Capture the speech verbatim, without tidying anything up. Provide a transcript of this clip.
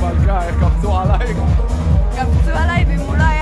מלכה, איך קפצו עליי. קפצו עליי, ואם הוא לא היה